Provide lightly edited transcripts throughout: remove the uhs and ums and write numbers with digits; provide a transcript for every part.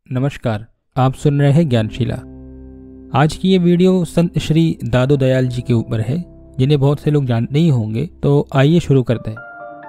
नमस्कार, आप सुन रहे हैं ज्ञानशिला। आज की ये वीडियो संत श्री दादू दयाल जी के ऊपर है, जिन्हें बहुत से लोग जानते ही होंगे। तो आइए शुरू करते हैं।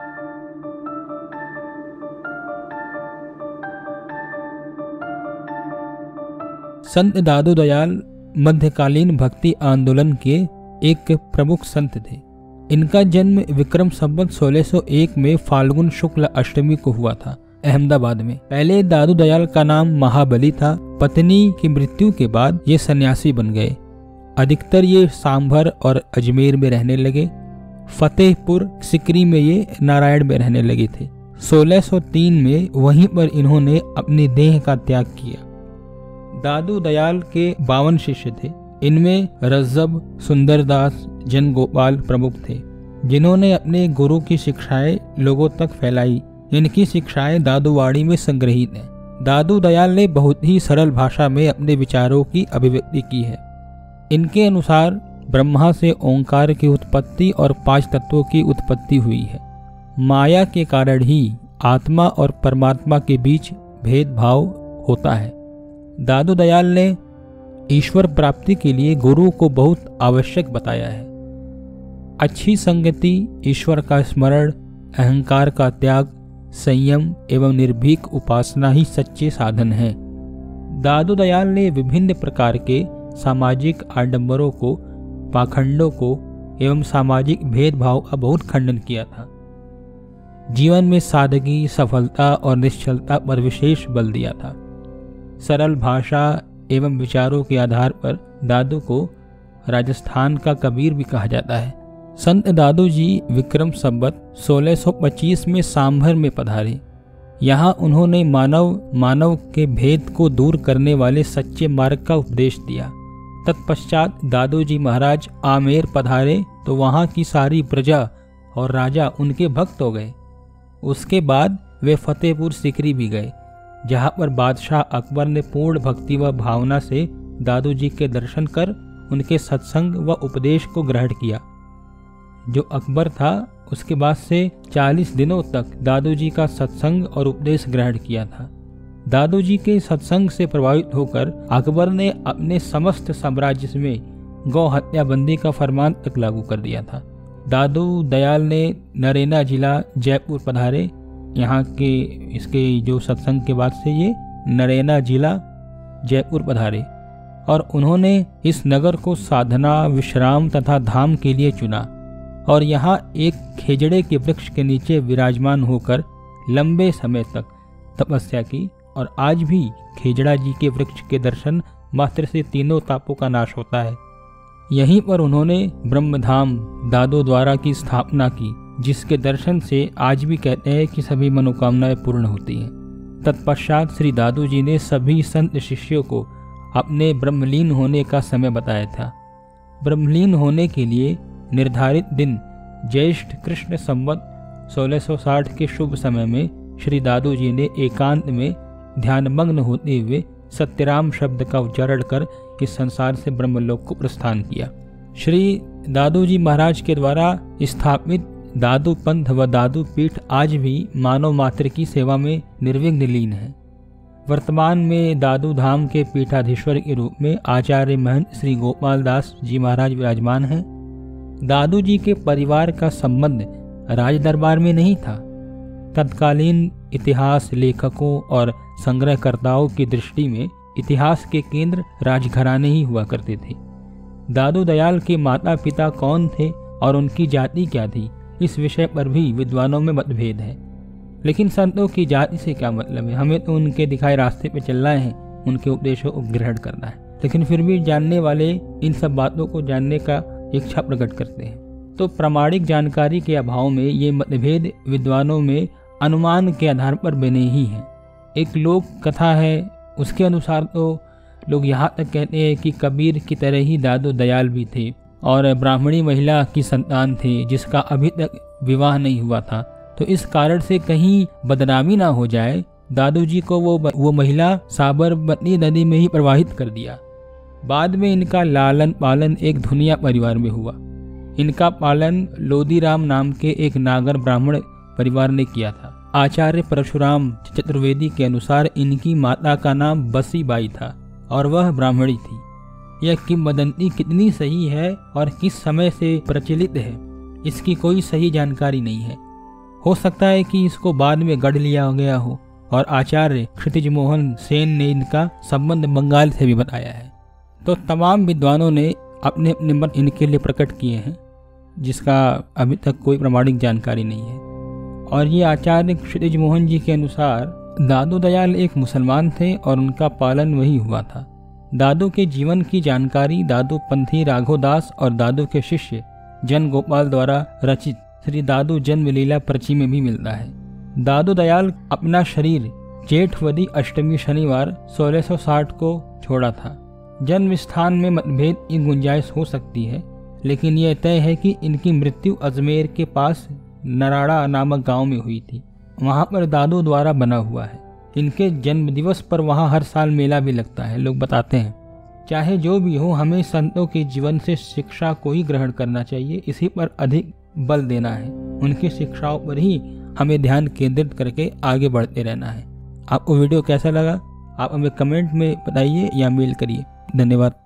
संत दादू दयाल मध्यकालीन भक्ति आंदोलन के एक प्रमुख संत थे। इनका जन्म विक्रम संवत 1601 में फाल्गुन शुक्ल अष्टमी को हुआ था, अहमदाबाद में। पहले दादू दयाल का नाम महाबली था। पत्नी की मृत्यु के बाद ये सन्यासी बन गए। अधिकतर ये सांभर और अजमेर में रहने लगे। फतेहपुर सिकरी में ये नारायण में रहने लगे थे। 1603 में वहीं पर इन्होंने अपनी देह का त्याग किया। दादू दयाल के 52 शिष्य थे। इनमें रज्जब, सुंदरदास, जन गोपाल प्रमुख थे, जिन्होंने अपने गुरु की शिक्षाएं लोगों तक फैलाई। इनकी शिक्षाएं दादूवाणी में संग्रहित हैं। दादू दयाल ने बहुत ही सरल भाषा में अपने विचारों की अभिव्यक्ति की है। इनके अनुसार ब्रह्मा से ओंकार की उत्पत्ति और 5 तत्वों की उत्पत्ति हुई है। माया के कारण ही आत्मा और परमात्मा के बीच भेदभाव होता है। दादू दयाल ने ईश्वर प्राप्ति के लिए गुरु को बहुत आवश्यक बताया है। अच्छी संगति, ईश्वर का स्मरण, अहंकार का त्याग, संयम एवं निर्भीक उपासना ही सच्चे साधन हैं। दादू दयाल ने विभिन्न प्रकार के सामाजिक आडंबरों को, पाखंडों को एवं सामाजिक भेदभाव का बहुत खंडन किया था। जीवन में सादगी, सफलता और निश्चलता पर विशेष बल दिया था। सरल भाषा एवं विचारों के आधार पर दादू को राजस्थान का कबीर भी कहा जाता है। संत दादू जी विक्रम संवत 1625 में सांभर में पधारे। यहाँ उन्होंने मानव के भेद को दूर करने वाले सच्चे मार्ग का उपदेश दिया। तत्पश्चात दादू जी महाराज आमेर पधारे तो वहाँ की सारी प्रजा और राजा उनके भक्त हो गए। उसके बाद वे फतेहपुर सिकरी भी गए, जहाँ पर बादशाह अकबर ने पूर्ण भक्ति व भावना से दादू जी के दर्शन कर उनके सत्संग व उपदेश को ग्रहण किया। जो अकबर था उसके बाद से 40 दिनों तक दादू जी का सत्संग और उपदेश ग्रहण किया था। दादू जी के सत्संग से प्रभावित होकर अकबर ने अपने समस्त साम्राज्य में गौ हत्या बंदी का फरमान तक लागू कर दिया था। दादू दयाल ने नरेना जिला जयपुर पधारे। यहाँ के इसके जो सत्संग के बाद से ये नरेना जिला जयपुर पधारे और उन्होंने इस नगर को साधना, विश्राम तथा धाम के लिए चुना और यहाँ एक खेजड़े के वृक्ष के नीचे विराजमान होकर लंबे समय तक तपस्या की। और आज भी खेजड़ा जी के वृक्ष के दर्शन मात्र से तीनों तापों का नाश होता है। यहीं पर उन्होंने ब्रह्मधाम दादू द्वारा की स्थापना की, जिसके दर्शन से आज भी कहते हैं कि सभी मनोकामनाएं पूर्ण होती हैं। तत्पश्चात श्री दादू जी ने सभी संत शिष्यों को अपने ब्रह्मलीन होने का समय बताया था। ब्रह्मलीन होने के लिए निर्धारित दिन ज्येष्ठ कृष्ण संवत 1660 के शुभ समय में श्री दादू जी ने एकांत में ध्यानमग्न होते हुए सत्यराम शब्द का उच्चारण कर इस संसार से ब्रह्मलोक को प्रस्थान किया। श्री दादू जी महाराज के द्वारा स्थापित दादू पंथ व दादू पीठ आज भी मानव मात्र की सेवा में निर्विघ्न लीन है। वर्तमान में दादू धाम के पीठाधीश्वर के रूप में आचार्य महंत श्री गोपाल दास जी महाराज विराजमान हैं। दादू जी के परिवार का संबंध राज दरबार में नहीं था। तत्कालीन इतिहास लेखकों और संग्रहकर्ताओं की दृष्टि में इतिहास के केंद्र राजघराने ही हुआ करते थे। दादू दयाल के माता पिता कौन थे और उनकी जाति क्या थी, इस विषय पर भी विद्वानों में मतभेद है। लेकिन संतों की जाति से क्या मतलब है? हमें तो उनके दिखाए रास्ते पे चलना है, उनके उपदेशों को ग्रहण करना है। लेकिन फिर भी जानने वाले इन सब बातों को जानने का इच्छा प्रकट करते हैं। तो प्रामाणिक जानकारी के अभाव में ये मतभेद विद्वानों में अनुमान के आधार पर बने ही हैं। एक लोक कथा है, उसके अनुसार तो लोग यहाँ तक कहते हैं कि कबीर की तरह ही दादू दयाल भी थे और ब्राह्मणी महिला की संतान थे, जिसका अभी तक विवाह नहीं हुआ था। तो इस कारण से कहीं बदनामी ना हो जाए, दादू जी को वो महिला साबरमती नदी में ही प्रवाहित कर दिया। बाद में इनका लालन पालन एक धुनिया परिवार में हुआ। इनका पालन लोदीराम नाम के एक नागर ब्राह्मण परिवार ने किया था। आचार्य परशुराम चतुर्वेदी के अनुसार इनकी माता का नाम बसीबाई था और वह ब्राह्मणी थी। यह किंवदंती कितनी सही है और किस समय से प्रचलित है, इसकी कोई सही जानकारी नहीं है। हो सकता है कि इसको बाद में गढ़ लिया गया हो और आचार्य क्षितिज मोहन सेन ने इनका संबंध बंगाल से भी बताया है। तो तमाम विद्वानों ने अपने अपने मत इनके लिए प्रकट किए हैं, जिसका अभी तक कोई प्रमाणिक जानकारी नहीं है। और ये आचार्य क्षितिज मोहन जी के अनुसार दादू दयाल एक मुसलमान थे और उनका पालन वही हुआ था। दादू के जीवन की जानकारी दादू पंथी राघोदास और दादू के शिष्य जन गोपाल द्वारा रचित श्री दादू जन्म लीला पर्ची में भी मिलता है। दादू दयाल अपना शरीर जेठवदी अष्टमी शनिवार 1660 को छोड़ा था। जन्म स्थान में मतभेद की गुंजाइश हो सकती है, लेकिन यह तय है कि इनकी मृत्यु अजमेर के पास नराड़ा नामक गांव में हुई थी। वहां पर दादू द्वारा बना हुआ है। इनके जन्म दिवस पर वहां हर साल मेला भी लगता है, लोग बताते हैं। चाहे जो भी हो, हमें संतों के जीवन से शिक्षा को ही ग्रहण करना चाहिए, इसी पर अधिक बल देना है। उनकी शिक्षाओं पर ही हमें ध्यान केंद्रित करके आगे बढ़ते रहना है। आपको वीडियो कैसा लगा आप हमें कमेंट में बताइए या मेल करिए। धन्यवाद।